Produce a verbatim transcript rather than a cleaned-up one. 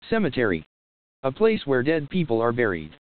Cemetery. A place where dead people are buried.